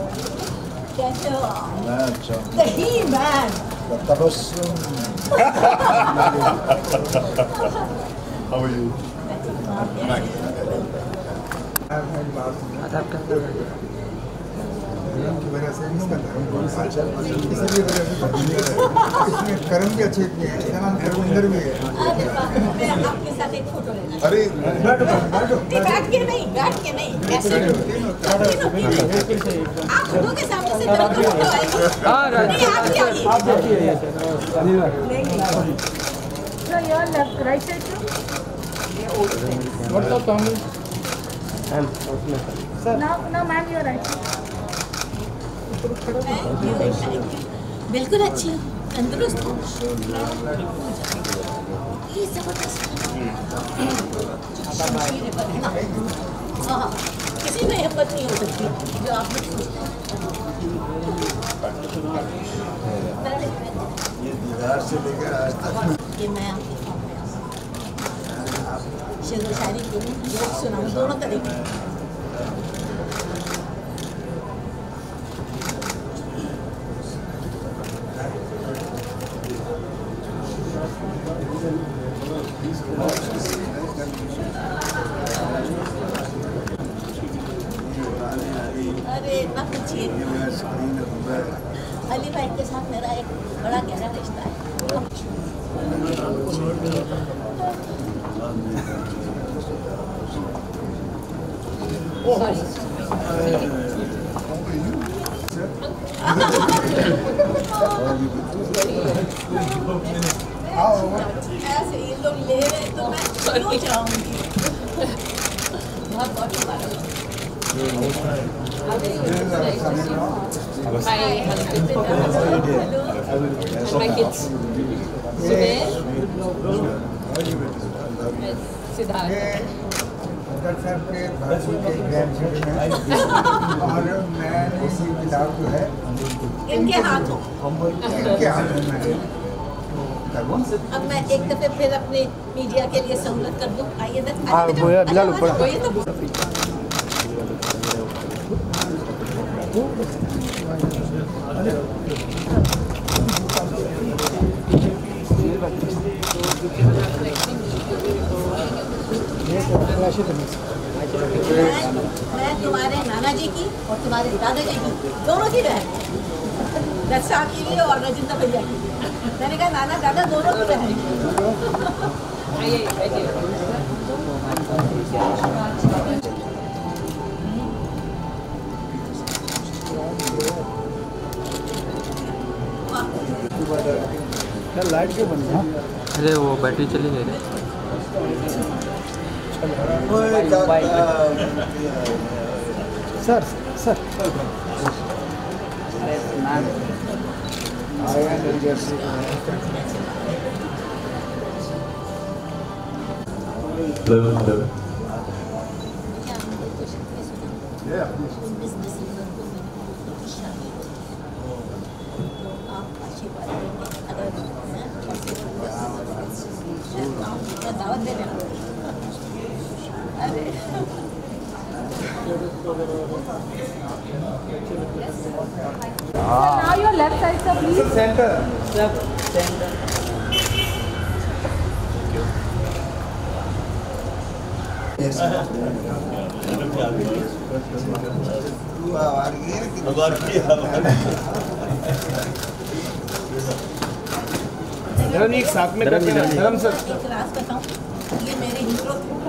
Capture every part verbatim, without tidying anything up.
कैसे हो? मैं अच्छा। The He-Man. Tabassum. How are you? Aadhaar card की वजह से इसका धर्म इसीलिए वजह से इसमें कर्म भी अच्छे इतने हैं, इसका नाम कर्मेंद्र भी है। अरे बाप रे, मैं आपके साथ एक फोटो लेना। अरे बैठो बैठो नहीं, बैठ के नहीं, बैठ के नहीं, ऐसे। आप दोनों के सामने से मेरा फोटो आएगा। हाँ नहीं, आप क्या ये? आप देखिए नहीं, नहीं। So your left, right side too? What's up Tommy Now, now ma'am, you're right. बिल्कुल अच्छी हो, तंदुरुस्त हो। ये जबरदस्त। हाँ, किसी में हिम्मत नहीं हो सकती जो आप में सोचते हैं। ये दीदार से लेकर आज तक ये मैं आपके सामने शेर व शायरी करूँ, जोक सुनाऊँ, दोनों तरीके। अरे इतना पूछिए। अली भाई के साथ मेरा एक बड़ा गहरा रिश्ता है। ऐसे ये लोग ले रहे हैं तो मैं क्यों चाहूँगी। बहुत बहुत मुबारक। My husband and my kids. Sumer, Siddharth. Doctor साहब के भाषण के ग्रैंडसन में और मैंने इसी किताब जो है इनके हाथों इनके हाथ में मैंने अब मैं एक दफे फिर अपने मीडिया के लिए सहूलत कर दूं। आइए ना, हाँ, वो है, बिलाल ऊपर। वही तो मैं तुम्हारे नाना जी की और तुम्हारे दादाजी की दोनों की बहन, दस साल की भी और रजिंदा भैया की। मैंने कहा नाना दादा दोनों की बहन। आइए, आइए। लाइट क्यों बंद है? अरे वो बैटरी चली गई है। सर सर दावत दे रहे अरे now your left side sir please centre सब सेंटर धर्म एक साथ में करते हैं धर्म सर क्लास बताऊं ये मेरे हीरो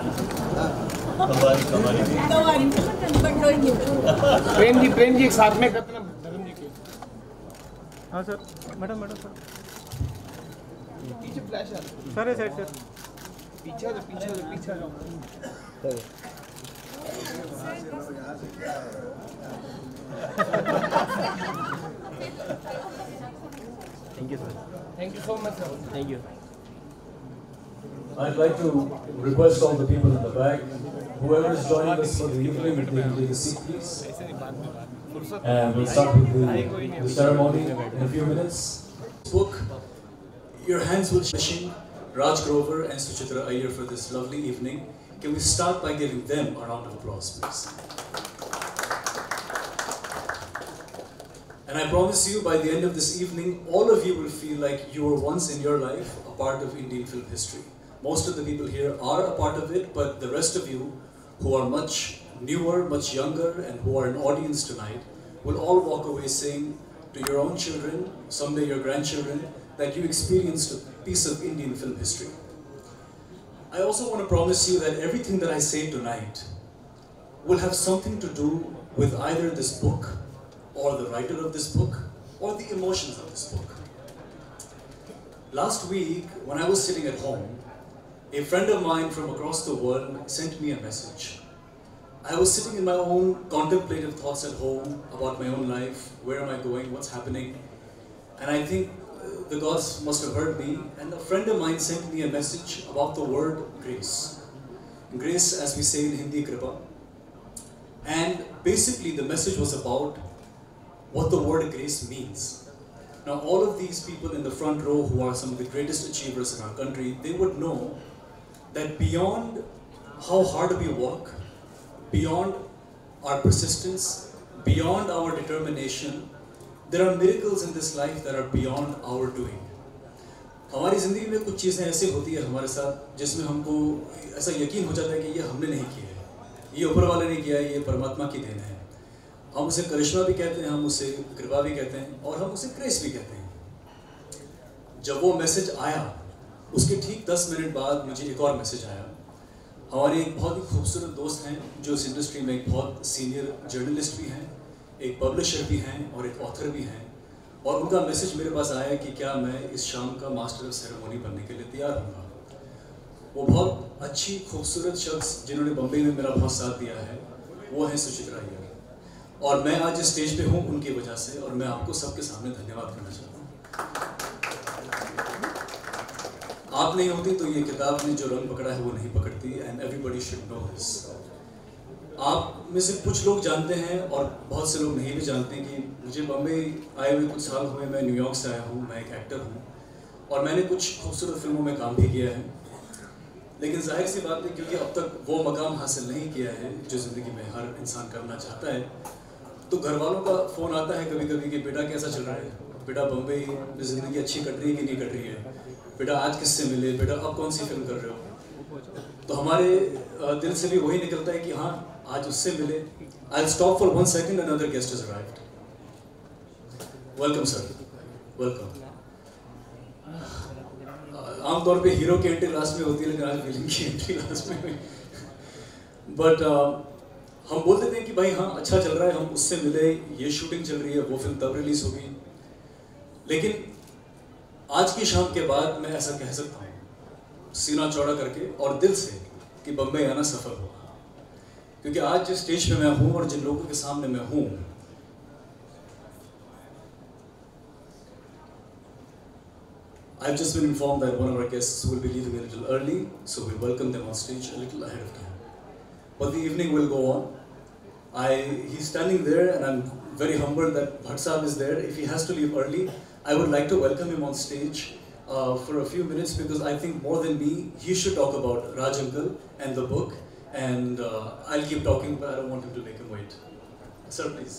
प्रेम जी प्रेम जी एक साथ में करते हैं धर्म जी के। हाँ सर मैडम मैडम सर पीछे फ्लैश आ सर साइड सर पीछे आ पीछे आ पीछे आ thank you sir thank you so much sir thank you I'd like to request all the people in the back, whoever is joining us for the evening, if they can take a seat, please. And we'll start with the, the ceremony in a few minutes. Book, your hands will shake. Raj Grover and Suchitra Iyer for this lovely evening. Can we start by giving them a round of applause, please? And I promise you, by the end of this evening, all of you will feel like you were once in your life a part of Indian film history. Most of the people here are a part of it, but the rest of you, who are much newer, much younger, and who are an audience tonight, will all walk away saying to your own children, someday your grandchildren, that you experienced a piece of Indian film history. I also want to promise you that everything that I say tonight will have something to do with either this book, or the writer of this book, or the emotions of this book. Last week, when I was sitting at home, a friend of mine from across the world sent me a message. I was sitting in my own contemplative thoughts at home about my own life, where am I going, what's happening, and I think the gods must have heard me, and a friend of mine sent me a message about the word grace. Grace, as we say in Hindi, kripa. And basically the message was about what the word grace means. Now all of these people in the front row who are some of the greatest achievers in our country, they would know that beyond how hard we work, beyond our persistence, beyond our determination, there are miracles in this life that are beyond our doing. हमारी ज़िंदगी में कुछ चीज़ें ऐसी होती है हमारे साथ जिसमें हमको ऐसा यकीन हो जाता है कि ये हमने नहीं किया है, ये ऊपर वाले ने किया है, ये परमात्मा की देन है। हम उसे करिश्मा भी कहते हैं, हम उसे कृपा भी कहते हैं, और हम उसे ग्रेस भी कहते हैं। जब वो मैसेज आया, उसके ठीक दस मिनट बाद मुझे एक और मैसेज आया। हमारे एक बहुत ही खूबसूरत दोस्त हैं जो इस इंडस्ट्री में एक बहुत सीनियर जर्नलिस्ट भी हैं, एक पब्लिशर भी हैं और एक ऑथर भी हैं, और उनका मैसेज मेरे पास आया कि क्या मैं इस शाम का मास्टर ऑफ सेरेमनी बनने के लिए तैयार हूँगा। वो बहुत अच्छी खूबसूरत शख्स जिन्होंने बम्बई में मेरा बहुत साथ दिया है, वो हैं सुचित्रा अय्यर, और मैं आज इस स्टेज पे हूँ उनकी वजह से, और मैं आपको सबके सामने धन्यवाद करना चाहता हूँ। आप नहीं होती तो ये किताब ने जो रंग पकड़ा है वो नहीं पकड़ती, and everybody should know this. आप में से कुछ लोग जानते हैं और बहुत से लोग नहीं भी जानते कि मुझे बम्बई आए हुए कुछ साल हुए, मैं न्यूयॉर्क से आया हूँ, मैं एक एक्टर हूँ और मैंने कुछ खूबसूरत फिल्मों में काम भी किया है। लेकिन जाहिर सी बात है, क्योंकि अब तक वो मकाम हासिल नहीं किया है जो ज़िंदगी में हर इंसान करना चाहता है, तो घर वालों का फ़ोन आता है कभी कभी कि बेटा कैसा चल रहा है, बेटा बम्बई में ज़िंदगी अच्छी कट रही है कि नहीं कट रही है, बेटा आज किससे मिले, बेटा अब कौन सी फिल्म कर रहे हो। तो हमारे दिल से भी वही निकलता है कि हाँ आज उससे मिले। I'll stop for one second, another guest has arrived. Welcome sir, welcome. आमतौर पे हीरो की एंट्री लास्ट में होती है, लेकिन आज विलन की एंट्री लास्ट में हुई। बट uh, हम बोलते थे कि भाई हाँ अच्छा चल रहा है, हम उससे मिले, ये शूटिंग चल रही है, वो फिल्म तब रिलीज होगी। लेकिन आज की शाम के बाद मैं ऐसा कह सकता हूँ सीना चौड़ा करके और दिल से कि बम्बई आना सफल हुआ, क्योंकि आज जिस स्टेज पे मैं हूँ और जिन लोगों के सामने मैं हूँ, I've just been informed that one of our guests will be leaving a little early, so we'll welcome them on stage a little ahead of time. But the evening will go on. I, he's standing there and I'm very humbled that Bhatt Sahab is there. If he has to leave early, I would like to welcome him on stage uh, for a few minutes, because I think more than me, he should talk about Raj Uncle and the book, and uh, I'll keep talking, but I don't want him to make him wait. Sir, please.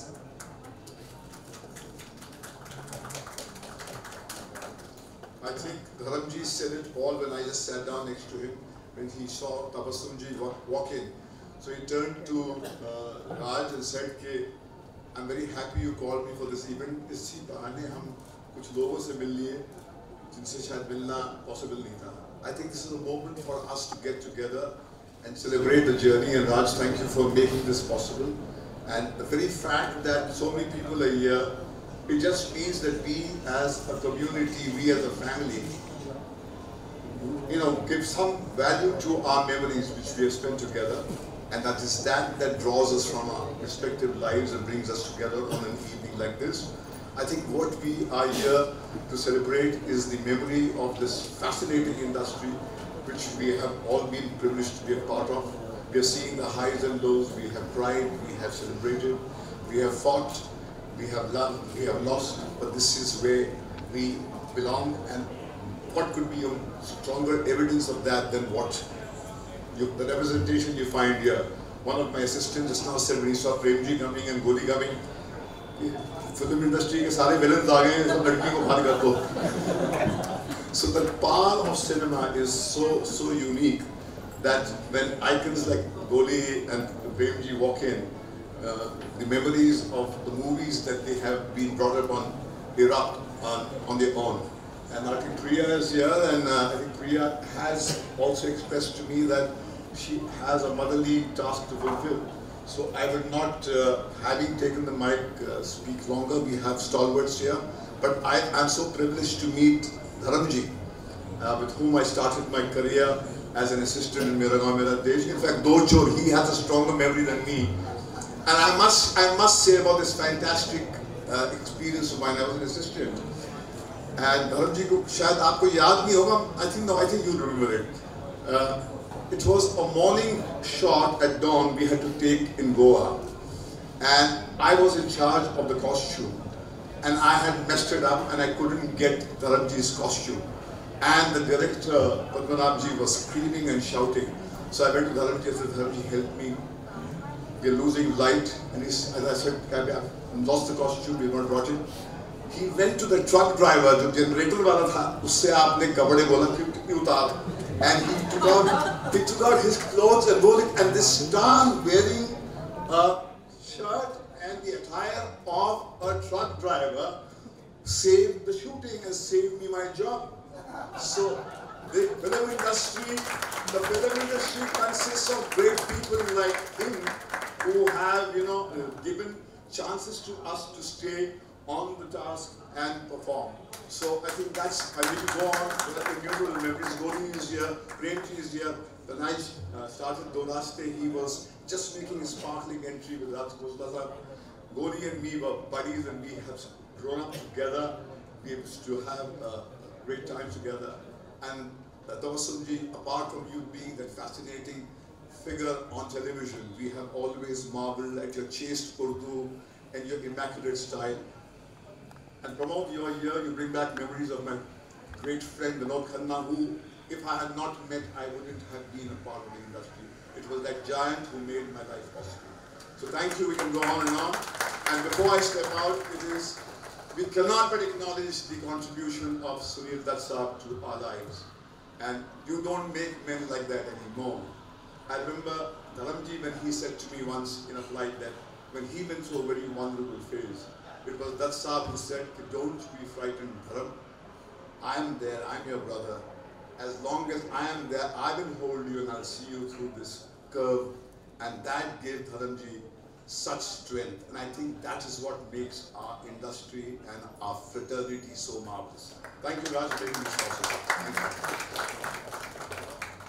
I think Dharamji said it all when I just sat down next to him, when he saw Tabassumji walk, walk in. So he turned to uh, Raj and said, K, I'm very happy you called me for this event. इसी बहाने हम कुछ लोगों से मिल लिए जिनसे शायद मिलना possible नहीं था. I think this is a moment for us to get together and celebrate the journey. And Raj, thank you for making this possible. And the very fact that so many people are here, it just means that we as a community, we as a family, you know, give some value to our memories which we have spent together. And that is that that draws us from our respective lives and brings us together on an evening like this. I think what we are here to celebrate is the memory of this fascinating industry which we have all been privileged to be a part of. We are seeing the highs and lows, we have cried, we have celebrated, we have fought, we have loved, we have lost, but this is where we belong. And what could be a stronger evidence of that than what you, the representation you find here. One of my assistants just now said when he saw Premji coming and Goli coming, film industry के सारे villains आ गए हैं, सब लड़कियों को भाग कर दो. So the power of cinema is so so unique that when icons like Goli and Premji walk in, uh, the memories of the movies that they have been brought up on erupt on, on their own. And I think Priya is here, and uh, I think Priya has also expressed to me that she has a motherly task to fulfill. So I will not, uh, having taken the mic, uh, speak longer. We have stalwarts here, but I am so privileged to meet Dharamji, uh, with whom I started my career as an assistant in Mera Gaon Mera Desh. In fact, though Chor, he has a stronger memory than me. And I must, I must say about this fantastic uh, experience of mine. I was an assistant. And Dharamji ko shayad aapko yaad nahi hoga. I think no, I think you remember it. Uh, it was a morning shot at dawn we had to take in Goa. And I was in charge of the costume. And I had messed it up and I couldn't get Dharamji's costume. And the director, Padmanabhji, was screaming and shouting. So I went to Dharamji and said, Dharamji, help me. We're losing light. And he, as I said, I've lost the costume, we've not brought it. He went to the truck driver, the generator wala tha, usse aapne kapde bola, kitni utar. And he took out, he took out his clothes and wore it. And this star wearing a shirt and the attire of a truck driver saved the shooting and saved me my job. So the film industry, the film industry consists of great people like him who have, you know, given chances to us to stay on the task and perform. So I think that's, I need to go on with the beautiful memories. Goli is here, Premji is here. When I uh, started Do Raste, he was just making a sparkling entry with Raj Khosla. Goli and me were buddies and we have grown up together. We used to have a great time together. And uh, Tabassumji, apart from you being that fascinating figure on television, we have always marveled at your chaste Urdu and your immaculate style. And Pramod, you are here, you bring back memories of my great friend Vinod Khanna, who, if I had not met, I wouldn't have been a part of the industry. It was that giant who made my life possible. So thank you, we can go on and on. And before I step out, it is, we cannot but acknowledge the contribution of Sunil Dutt Sahab to our lives. And you don't make men like that anymore. I remember Dharamji when he said to me once in a flight that when he went through a very vulnerable phase, it was Dutt Sahab who said, don't be frightened, Dharam. I am there, I am your brother. As long as I am there, I will hold you and I'll see you through this curve. And that gave Dharamji such strength. And I think that is what makes our industry and our fraternity so marvelous. Thank you, Raj, for taking this possible. Thank you.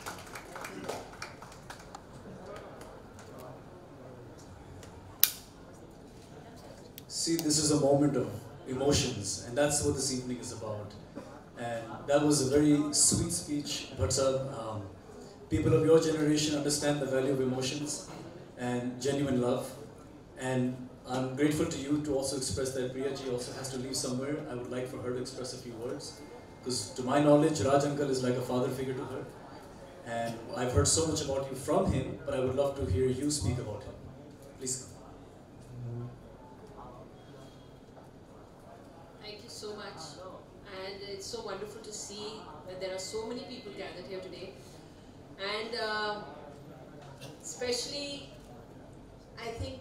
See, this is a moment of emotions, and that's what this evening is about. And that was a very sweet speech, but um, people of your generation understand the value of emotions and genuine love. And I'm grateful to you to also express that Priya ji also has to leave somewhere. I would like for her to express a few words. Because to my knowledge, Raj uncle is like a father figure to her. And I've heard so much about you from him, but I would love to hear you speak about him. Please. Thank you so much. And it's so wonderful to see that there are so many people gathered here today. And uh, especially, I think,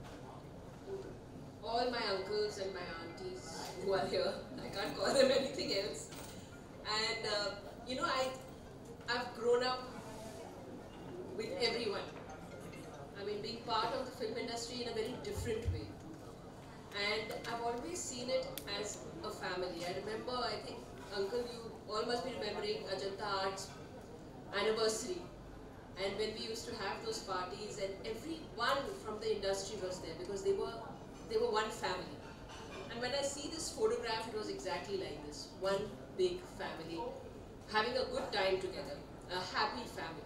all my uncles and my aunties who are here, I can't call them anything else. And uh, you know, I, I've grown up with everyone. I mean, being part of the film industry in a very different way. And I've always seen it as a family. I remember, I think, Uncle, you all must be remembering Ajanta Arts anniversary. And when we used to have those parties, and everyone from the industry was there because they were they were one family. And when I see this photograph, it was exactly like this. One big family, having a good time together, a happy family.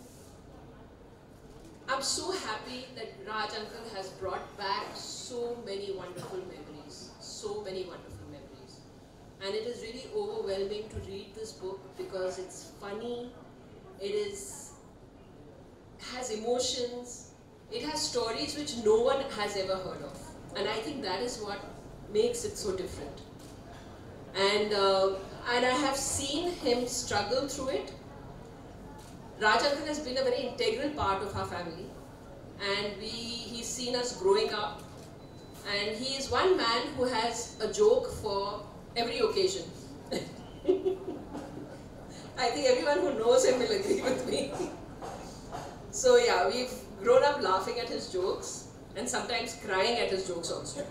I'm so happy that Raj uncle has brought back so many wonderful memories, so many wonderful memories. And it is really overwhelming to read this book because it's funny, it is, has emotions, it has stories which no one has ever heard of. And I think that is what makes it so different. And, uh, and I have seen him struggle through it. Raj uncle has been a very integral part of our family. And we, he's seen us growing up. And he is one man who has a joke for every occasion. I think everyone who knows him will agree with me. So yeah, we've grown up laughing at his jokes and sometimes crying at his jokes also.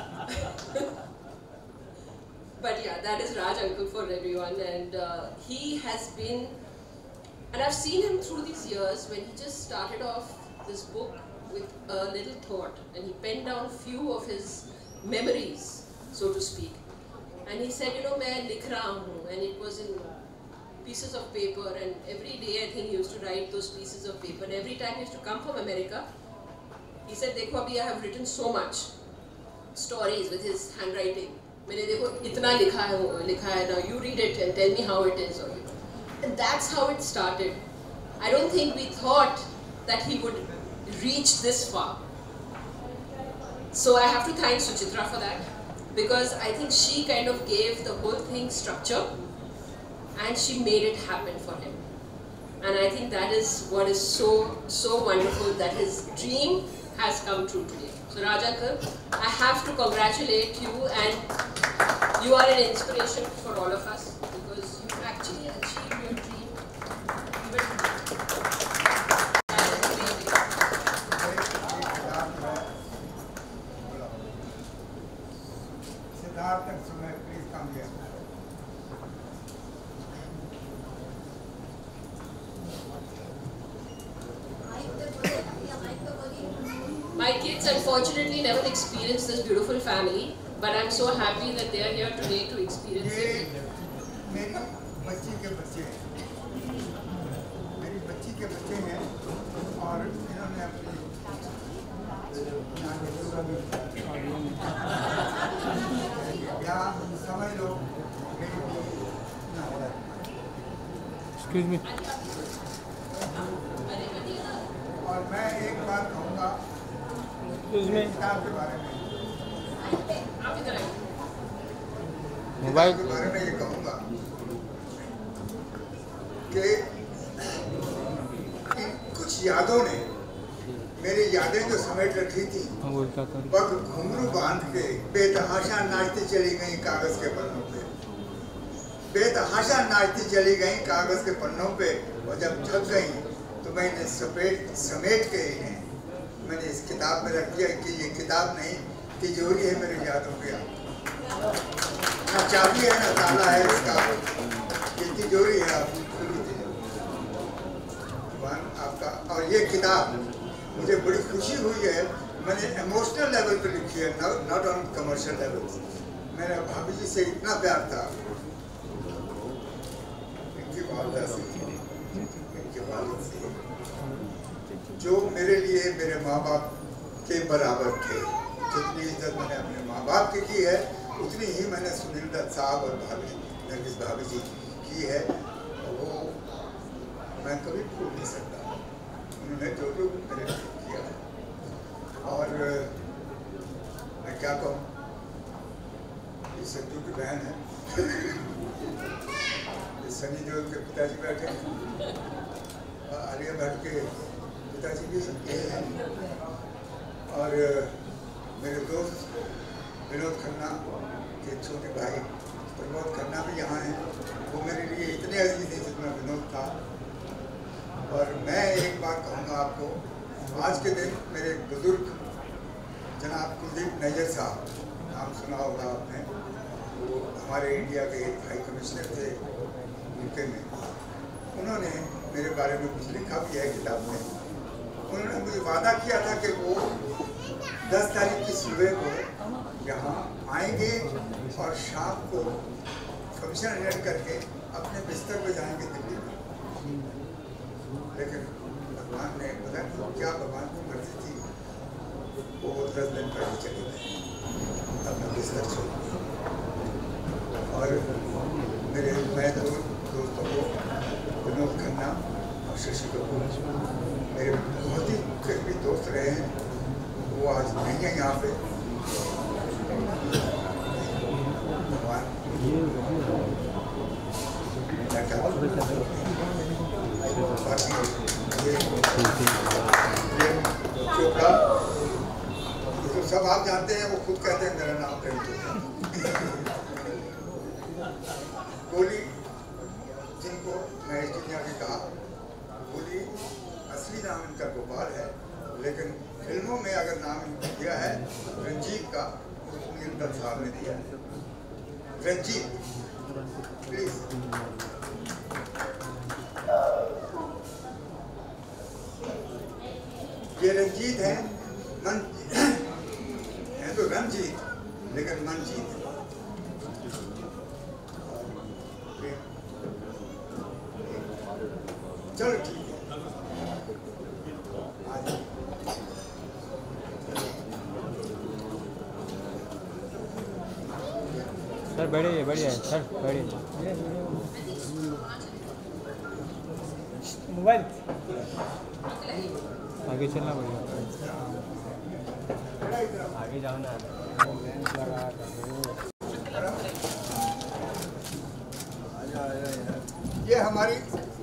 But yeah, that is Raj uncle for everyone, and uh, he has been, and I've seen him through these years when he just started off this book with a little thought, and he penned down few of his memories, so to speak. And he said, you know, main likh raha hu, and it was in pieces of paper, and every day I think he used to write those pieces of paper, and every time he used to come from America, he said, देखो अभी I have written so much stories with his handwriting. मैंने देखो इतना लिखा है लिखा है now you read it and tell me how it is. And that's how it started. I don't think we thought that he would reach this far. So I have to thank Suchitra for that, because I think she kind of gave the whole thing structure and she made it happen for him. And I think that is what is so, so wonderful, that his dream has come true today. So Raj uncle, I have to congratulate you, and you are an inspiration for all of us, because you actually achieved your dream. Siddharth Sumer, please come here. My kids unfortunately never experienced this beautiful family, but I'm so happy that they are here today to experience ये it. मेरी बच्ची के बच्चे हैं, मेरी बच्ची के बच्चे हैं, और इन्होंने अपनी क्या समझ लो एक्सक्यूज मी. और मैं एक बात कहूँगा किताब के बारे में, आप इधर आइए. मोबाइल के बारे में ये कहूँगा कि इन कुछ यादों ने मेरी यादें जो समेट रखी थी, पग घुंघरू बांध के बेतहाशा नाचती चली गई कागज के पन्नों पे, बेतहाशा नाचती चली गई कागज के पन्नों पे, और जब थक गई तो मैंने समेट समेट के इन्हें मैंने इस किताब में रख दिया कि ये किताब नहीं, तिजोरी है मेरे यादों की. ना चाबी है ना ताला है इसका, ये तिजोरी है आप आपका. और ये किताब मुझे बड़ी खुशी हुई है, मैंने इमोशनल लेवल पे लिखी है, नॉट ऑन कमर्शियल लेवल. मेरे भाभी जी से इतना प्यार था, इनकी वालदा से, इनके वालिद से, जो मेरे लिए मेरे माँ बाप के बराबर थे. जितनी इज्जत मैंने अपने माँ बाप की की है, उतनी ही मैंने सुनील दत्त साहब और भाभी नरगिस भाभी जी की है. वो मैं कभी भूल नहीं सकता, उन्होंने जो जो मेरे लिए किया. और मैं क्या कहूँ, ये सत्तू की बहन है, ये सनी देओल के पिताजी बैठे हैं, आलिया भट्ट के पिताजी भी ये हैं, और मेरे दोस्त विनोद खन्ना के छोटे भाई प्रमोद खन्ना भी यहाँ हैं. वो मेरे लिए इतने अजीज थे जितना विनोद था. और मैं एक बात कहूँगा आपको, आज के दिन मेरे बुजुर्ग जनाब कुलदीप नैयर साहब, नाम सुना होगा आपने, वो हमारे इंडिया के हाई कमिश्नर थे यूके में. उन्होंने मेरे बारे में कुछ लिखा भी है किताब में. उन्होंने मुझे वादा किया था कि वो दस तारीख की सुबह को यहाँ आएंगे और शाम को कमीशन अटेंड करके अपने बिस्तर पे जाएंगे दिल्ली में. लेकिन भगवान ने पता क्या भगवान की मर्जी थी, वो दस दिन पहले चले गए अपना बिस्तर छोड़. और मेरे मैं दो दोस्तों को, विनोद खन्ना और शशि कपूर, मेरे बहुत ही करीबी दोस्त रहे हैं. वो आज नहीं है यहाँ पे, तो सब आप जानते हैं, वो खुद कहते हैं मेरा नाम प्रेमचंद। कोहली जिनको मैं इस दुनिया के कहा, कोहली असली नाम इनका गोपाल है, लेकिन फिल्मों में अगर नाम दिया है रंजीत का, सुनील दत्त साहब ने दिया है रंजीत। प्लीज ये रंजीत है, मन है तो रंजीत, लेकिन मनजीत। चलो ठीक है, सर बैठिए बैठिए सर बैठिए। मोबाइल आगे चलना पड़ेगा, आगे जाओ ना। ये हमारी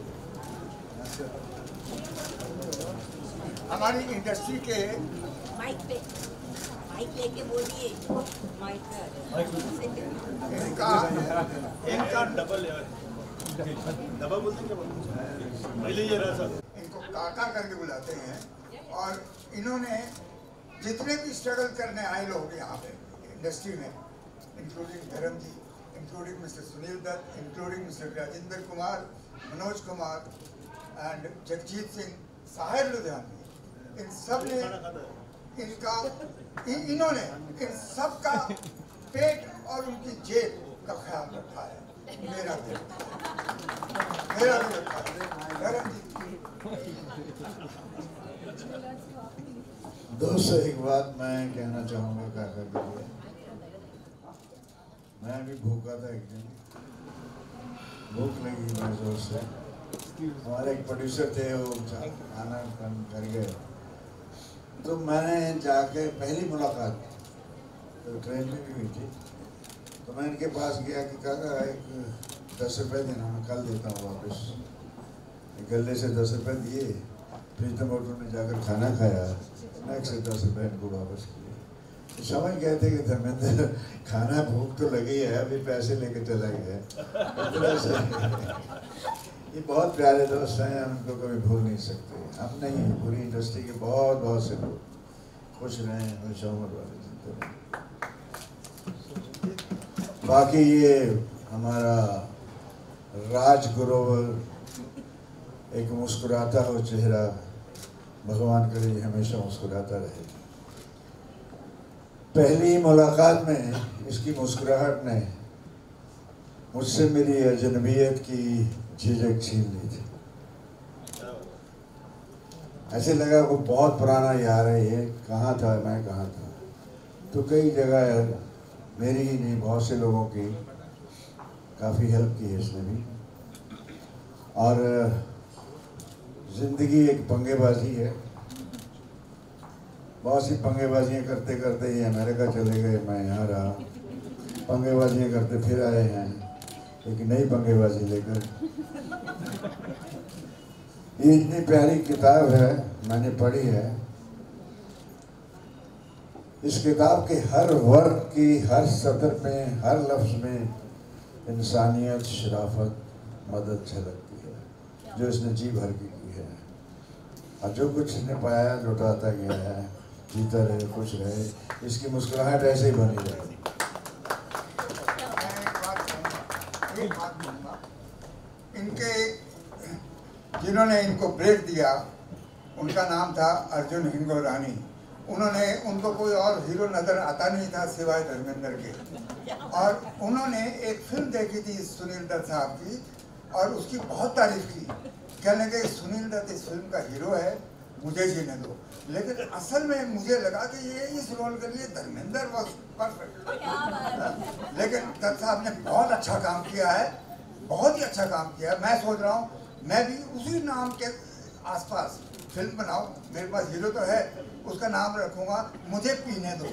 हमारी इंडस्ट्री के माइक पे माइक लेके बोलिए, माइक पे इनका इनका डबल डबल बोलते हैं, पहले ये रहा सर। इनको काका करके बुलाते हैं, और इन्होंने जितने भी स्ट्रगल करने आए लोग यहाँ पे इंडस्ट्री में, including Dharam ji, including mister Sunil Dutt, including mister Rajendra Kumar, Manoj Kumar and Jagjit Singh, Sahir Ludhianvi, इन सब ने इनका इन, इन्होंने इन सब का पेट और उनकी जेब का ख्याल रखा है। मेरा भी मेरा भी रखा है। धर्म जी दोस्तों, एक बात मैं कहना चाहूँगा काका के लिए। मैं भी भूखा था एक दिन, भूख लगी मैं जोर से। हमारे एक प्रोड्यूसर थे, वो खाना कम कर गए, तो मैंने जाके पहली मुलाकात तो ट्रेन में भी हुई थी, तो मैं इनके पास गया कि काका एक दस रुपये देना, मैं कल देता हूँ वापस। गले से दस रुपये दिए, प्रीतम होटल में जाकर खाना खाया, नेक्स्ट से दस रुपये इनको वापस किए। तो समझ गए थे कि धर्मेंद्र खाना भूख तो लगी है, अभी पैसे लेके चला गया। ये बहुत प्यारे दोस्त हैं, हम उनको कभी भूल नहीं सकते। हम नहीं, पूरी इंडस्ट्री के बहुत बहुत से लोग खुश रहें, हमेशा उम्र वाले जिंदगी रहें। बाकी ये हमारा राजगुरु, एक मुस्कुराता हो चेहरा, भगवान करे ये हमेशा मुस्कुराता रहे। पहली मुलाकात में इसकी मुस्कुराहट ने मुझसे मेरी अजनबियत की झिझक छीन ली थी। ऐसे लगा वो बहुत पुराना यार है, ये कहाँ था मैं कहाँ था। तो कई जगह मेरी ही नहीं, बहुत से लोगों की काफ़ी हेल्प की है इसने भी। और ज़िंदगी एक पंगेबाजी है, बहुत सी पंगेबाजियाँ करते करते ये अमेरिका चले गए, मैं यहाँ रहा। पंगेबाजियाँ करते फिर आए हैं एक नई पंगेबाजी लेकर। ये इतनी प्यारी किताब है, मैंने पढ़ी है। इस किताब के हर वर्ग की, हर सतर में, हर लफ्ज़ में इंसानियत, शराफत, मदद झलकती है, जो इसने जी भर की की है। और जो कुछ इसने पाया लुटाता गया है, जीता रहे, खुश रहे, इसकी मुस्कुराहट ऐसे ही बनी रहे। एक बात कहूँगा, इनके जिन्होंने इनको ब्रेक दिया, उनका नाम था अर्जुन हिंगोरानी। उन्होंने, उनको कोई और हीरो नज़र आता नहीं था सिवाय धर्मेंद्र के, और उन्होंने एक फिल्म देखी थी सुनील दत्त साहब की, और उसकी बहुत तारीफ की। कहने लगे सुनील दत्त इस फिल्म का हीरो है, मुझे जीने दो। लेकिन असल में मुझे लगा कि ये इस रोल के लिए धर्मेंद्र वॉज परफेक्ट। लेकिन दत्त साहब ने बहुत अच्छा काम किया है, बहुत ही अच्छा काम किया है। मैं सोच रहा हूँ मैं भी उसी नाम के आसपास फिल्म बनाओ, मेरे पास हीरो तो है, उसका नाम रखूंगा मुझे पीने दो।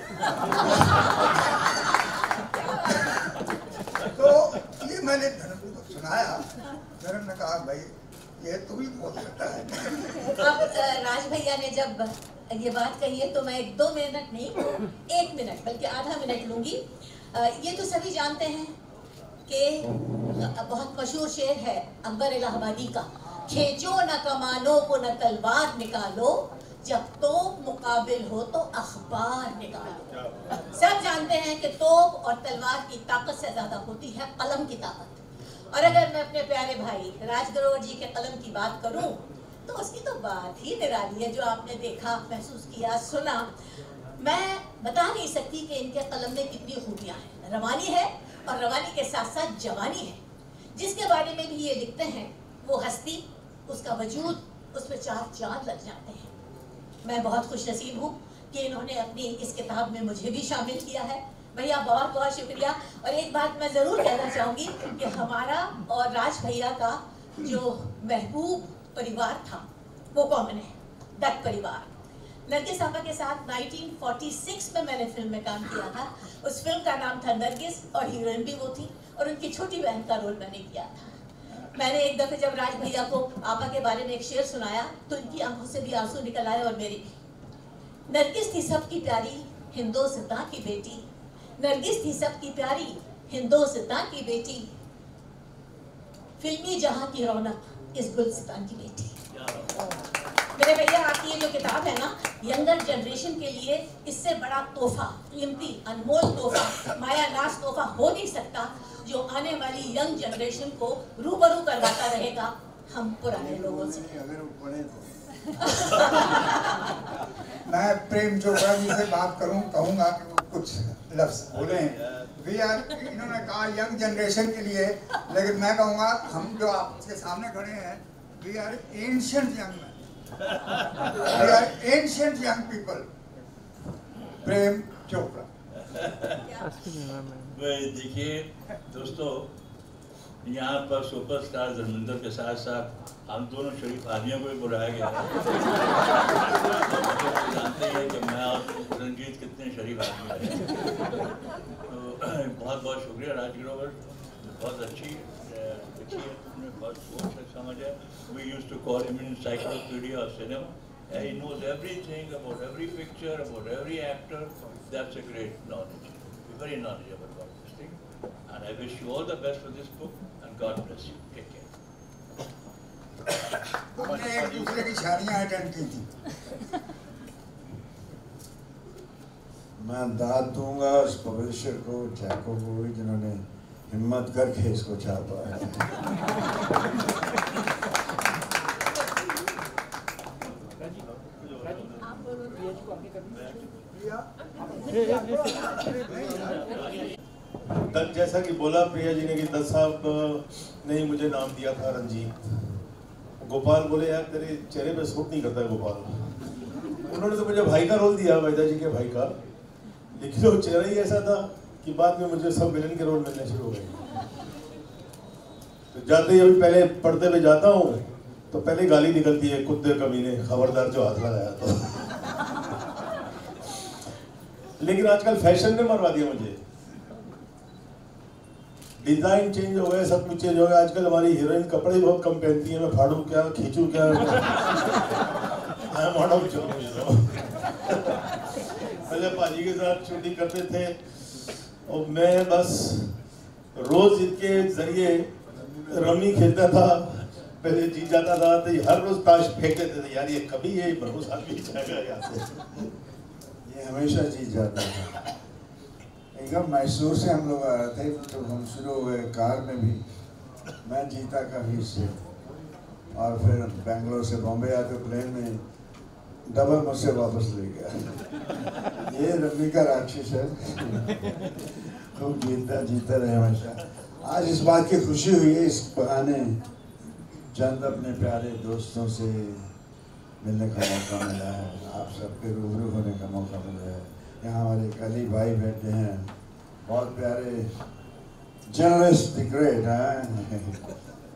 तो ये मैंने धर्म को सुनाया, धर्म ने कहा भाई ये तू ही बोल सकता है। अब राज भैया ने जब ये बात कही है तो मैं एक दो मिनट नहीं, एक मिनट बल्कि आधा मिनट लूंगी। ये तो सभी जानते हैं कि बहुत मशहूर शेर है अकबर इलाहाबादी का, खींचो न कमानों को न तलवार निकालो, जब तोप मुकाबिल हो तो अखबार निकालो। सब जानते हैं कि तोप और तलवार की ताकत से ज्यादा होती है कलम की ताकत। और अगर मैं अपने प्यारे भाई राज ग्रोवर जी के कलम की बात करूं तो उसकी तो बात ही निराली है। जो आपने देखा, महसूस किया, सुना, मैं बता नहीं सकती कि इनके कलम में कितनी खूबियां हैं। रवानी है और रवानी के साथ साथ जवानी है। जिसके बारे में भी ये लिखते हैं वो हस्ती, उसका वजूद, उस पर चार चांद लग जाते हैं। मैं बहुत खुश नसीब हूँ कि इन्होंने अपनी इस किताब में मुझे भी शामिल किया है। भैया बहुत बहुत शुक्रिया। और एक बात मैं ज़रूर कहना चाहूँगी कि हमारा और राज भैया का जो महबूब परिवार था वो कॉमन है, दत्त परिवार। नरगिस साहबा के साथ उन्नीस सौ छियालीस में मैंने फिल्म में काम किया था। उस फिल्म का नाम था नरगिस और हीरोइन भी वो थी और उनकी छोटी बहन का रोल मैंने किया था। मैंने एक दफ़े जब राज भैया को आपा के बारे में एक शेर सुनाया तो इनकी आंखों से भी आंसू निकल आए और मेरी भी। नरगिस थी सबकी प्यारी हिंदोस्तां की बेटी, नरगिस थी सबकी प्यारी हिंदोस्तां की बेटी, फिल्मी जहां की रौनक इस गुलस्तान की बेटी। मेरे भैया आपकी ये जो किताब है ना, यंगर जनरेशन के लिए इससे बड़ा तोहफा, कीमती अनमोल तोहफा, माया नाज तोहफा हो नहीं सकता जो आने वाली यंग जनरेशन को रूबरू करवाता रहेगा हम पुराने लोगों से। अगर वो पढ़े तो मैं प्रेम चोपड़ा जी से बात करूं, कहूंगा कि वो कुछ लफ्ज बोले। वी आर, इन्होंने कहा यंग जनरेशन के लिए, लेकिन मैं कहूंगा हम जो आपके सामने खड़े हैं, we are ancient young man, we are ancient young people. Prem Chopra. देखिए दोस्तों, यहाँ पर सुपरस्टार धर्मेंद्र के साथ साथ हम दोनों शरीफ आदमियों को भी बुलाया गया है। जानते हैं कि मैं और रंजीत कितने शरीफ आदमी हैं। तो बहुत बहुत शुक्रिया राज ग्रोवर, बहुत अच्छी लिखी है तुमने, बहुत सोच समझ है। We use to call him encyclopedia of cinema. He knows everything about every picture, about every actor. That's a great knowledge. We're very knowledgeable about this thing. And I wish you all the best for this book and God bless you. Take care. हमने एक दूसरे की शादियां attend की थी। मैं दाद दूंगा उस पब्लिशर को, चैको को भी, जिन्होंने हिम्मत करके इसको छापा है। दत्त जैसा कि बोला प्रिया जी ने कि दत्त साहब ने ही मुझे नाम दिया था रंजीत। गोपाल बोले यार तेरे चेहरे पे सूट नहीं करता है गोपाल। उन्होंने तो मुझे भाई का रोल दिया, वैदा जी के भाई का, लेकिन वो चेहरा ही ऐसा था कि बाद में मुझे सब विलन के रोल मिलने शुरू हो गए। तो जाते ही अभी पहले पर्दे पे जाता हूँ तो पहले गाली निकलती है, कुत्ते कमीने, खबरदार जो हाथ लगाया तो। लेकिन आजकल फैशन ने मरवा दिया मुझे, डिजाइन चेंज हो गए, सब कुछ चेंज हो गया। आजकल हमारी हीरोइन कपड़े बहुत कम पहनती है, मैं फाड़ू क्या, खींचू क्या, पहले पाजी के साथ शूटिंग करते थे और मैं बस रोज इनके जरिए रमी खेलता था, पहले जीत जाता था तो हर रोज ताश फेंक देते थे। यार ये कभी ये भरोसा नहीं जाएगा यहाँ से, ये हमेशा जीत जाता था। एकदम मैसूर से हम लोग आ रहे थे तो हम शुरू हो गए कार में भी, मैं जीता काफी से, और फिर बेंगलोर से बॉम्बे आते प्लेन में डबल मुझसे वापस ले गया। ये रमी का राक्षस है, खूब जीतता जीतता रहे हमेशा। आज इस बात की खुशी हुई है, इस बहाने चंद अपने प्यारे दोस्तों से मिलने का मौका मिला है, आप सबके रूबरू होने का मौका मिला है। यहाँ हमारे कली भाई बैठे हैं, बहुत प्यारे जर्नलिस्ट द ग्रेट हैं,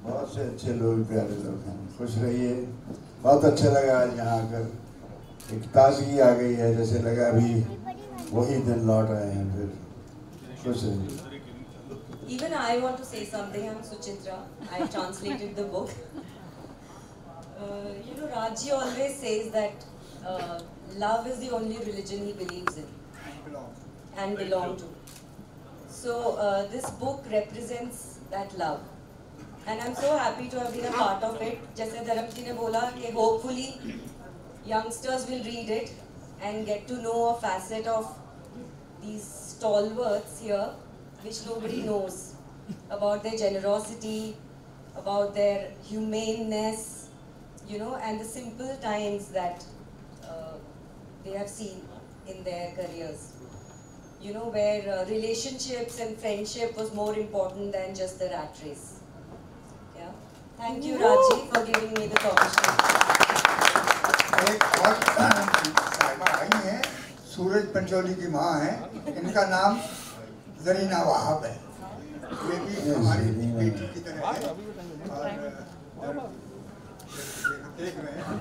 बहुत से अच्छे लोग, प्यारे लोग हैं। खुश रहिए। बहुत अच्छा लगा आज यहाँ आकर, एक ताजगी आ गई है, जैसे लगा अभी वही दिन लौट आए हैं। फिर खुश रहिए। Even I want to say something. I'm Suchitra. I translated the book. Uh, you know, Raji always says that uh, love is the only religion he believes in and belong to. So uh, this book represents that love. And I'm so happy to have been a part of it. जैसे धर्म जी ने बोला कि hopefully youngsters will read it and get to know a facet of these stalwarts here which nobody knows, about their generosity, about their humaneness, you know, and the simple times that uh, they have seen in their careers. You know, where uh, relationships and friendship was more important than just the rat race. Yeah. Thank you, Raji, for giving me this opportunity. एक और साहिबा आई हैं, सूरज पंचोली की माँ हैं, इनका नाम जरीना वहाब है। ये भी हमारी बेटी की तरह है और देख रहे हैं।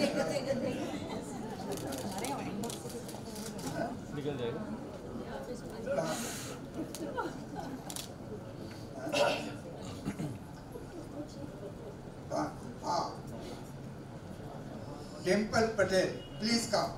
निकल जाएगा। हाँ, डिम्पल पटेल, प्लीज कम।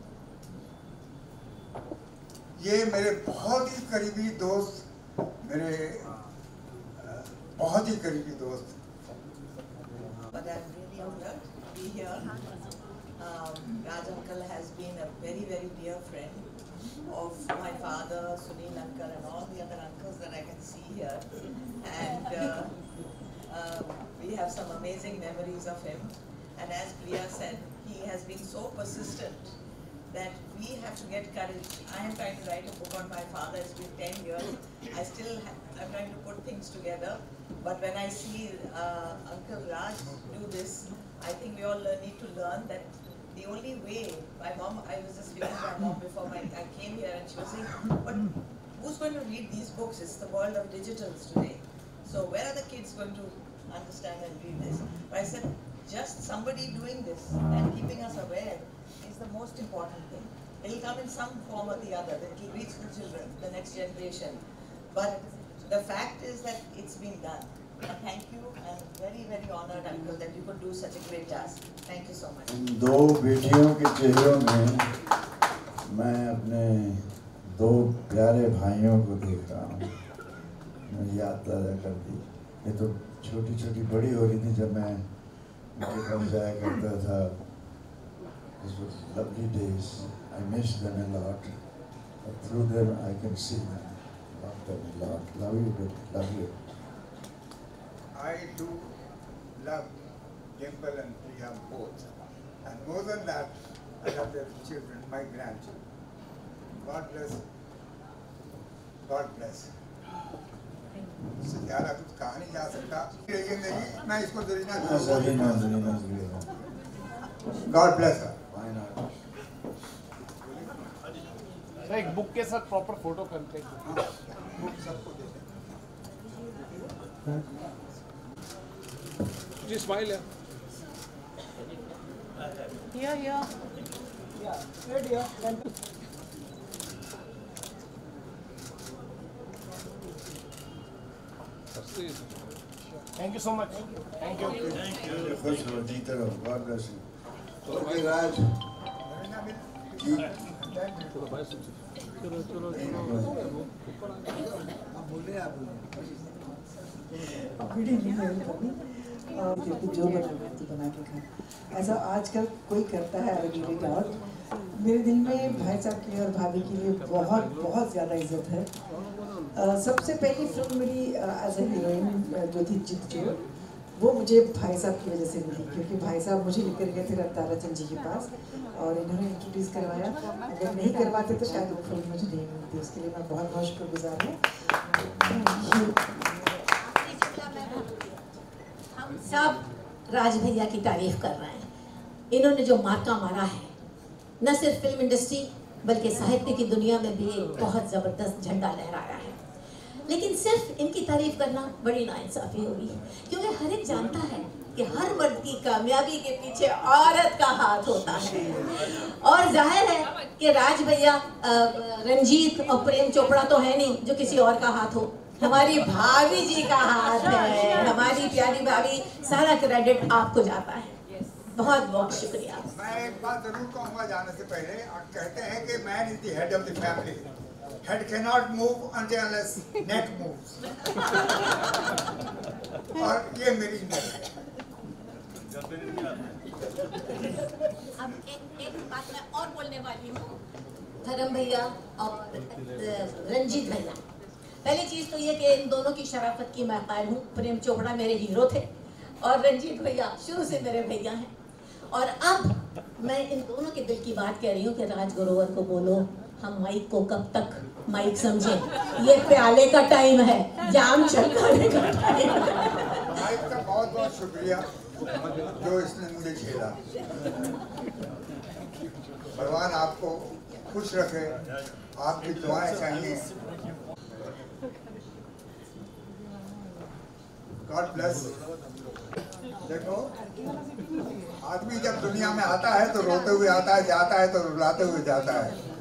ये मेरे बहुत ही करीबी दोस्त, मेरे बहुत ही करीबी दोस्त। But I'm really honored to be here. Um, Raj uncle has been a very, very dear friend of my father, Sunil uncle, and all the other uncles that I can see here. And uh, uh, we have some amazing memories of him. And as Priya said, he has been so persistent that we have to get courage. I am trying to write a book on my father. It's been ten years. I still am trying to put things together. But when I see uh, Uncle Raj do this, I think we all learn, need to learn that the only way, my mom, I was just speaking to my mom before my, I came here and she was saying, but who's going to read these books? It's the world of digitals today. So where are the kids going to understand and read this? But I said, just somebody doing this and keeping us aware is the most important thing. It will come in some form or the other. It will reach the children, the next generation. But the fact is that it's been done. And thank you. I'm very, very honored, Uncle, that you could do such a great task. Thank you so much. इन दो बेटियों के चेहरों में मैं अपने दो प्यारे भाइयों को देख रहा हूँ। मैं याद ताज़ा कर दी। ये तो छोटी छोटी बड़ी हो रही थी जब मैं उनके पास जाया करता था। These were lovely days. I miss them a lot. But through them I can see them. Love them a lot. Love you, baby. Love you. I do love Dimple and Priya both. And more than that, I love their children, my grandchildren. God bless. God bless. इससे ज़्यादा कुछ कहा नहीं जा सकता। लेकिन नहीं, मैं इसको Zarina Zarina, Zarina, Zarina. God bless her. Why not? एक बुक के साथ प्रॉपर फोटो करते हैं। बुक सबको देते हैं। जी स्माइल है। Here, here. Yeah, right here. Thank you so much. Thank you. Thank you. खुश रहो, जीते रहो, God bless you. Okay Raj, चलो भाई चलो चलो चलो बोले आप गुड इवनिंग एवरीबॉडी। और जो बना तो बना के खा, ऐसा आजकल कोई करता है आई गिव इट आउट। मेरे दिल में भाई साहब के लिए और भाभी के लिए बहुत बहुत ज़्यादा इज्जत है। uh, सबसे पहली फिल्म मेरी एज ए हीरोइन जो थी जित जो, वो मुझे भाई साहब की वजह से मिली, क्योंकि भाई साहब मुझे लेकर गए थे रफ्तारा चंद जी के पास और इन्होंने इंट्रोड्यूस करवाया। अगर नहीं करवाते तो शायद वो फिल्म मुझे नहीं मिलती। उसके लिए मैं बहुत बहुत शुक्रगुजार हूँ। हम सब राज भैया की तारीफ कर रहे हैं। इन्होंने जो मार्का मारा है, न सिर्फ फिल्म इंडस्ट्री बल्कि साहित्य की दुनिया में भी एक बहुत ज़बरदस्त झंडा लहराया है। लेकिन सिर्फ इनकी तारीफ करना बड़ी नाइंसाफी होगी, क्योंकि हर एक जानता है कि हर मर्द की कामयाबी के पीछे औरत का हाथ होता है। और जाहिर है कि राज भैया, रंजीत और प्रेम चोपड़ा तो है नहीं जो किसी और का हाथ हो, हमारी भाभी जी का हाथ है, हमारी प्यारी भाभी, सारा क्रेडिट आपको जाता है। बहुत बहुत शुक्रिया। मैं एक बात जरूर कहूँगा जाने से पहले, कहते हैं कि man is the head of the family, head can not move unless neck moves, और ये मेरी नेक है। अब एक एक बात मैं और बोलने वाली हूँ, धर्म भैया और रंजीत भैया। पहली चीज तो ये कि इन दोनों की शराफत की मैं कायल हूँ। प्रेम चोपड़ा मेरे हीरो थे और रंजीत भैया शुरू से मेरे भैया हैं। और अब मैं इन दोनों के दिल की बात कह रही हूँ कि राज ग्रोवर को बोलो हम माइक को कब तक माइक समझे, ये प्याले का टाइम है, जाम चढ़ाने का टाइम है। माइक का बहुत बहुत शुक्रिया जो इसने मुझे झेला। भगवान आपको खुश रखे, आपकी दुआएं चाहिए। God bless. देखो, आदमी जब दुनिया में आता है तो रोते हुए आता है, जाता है तो रुलाते हुए जाता है।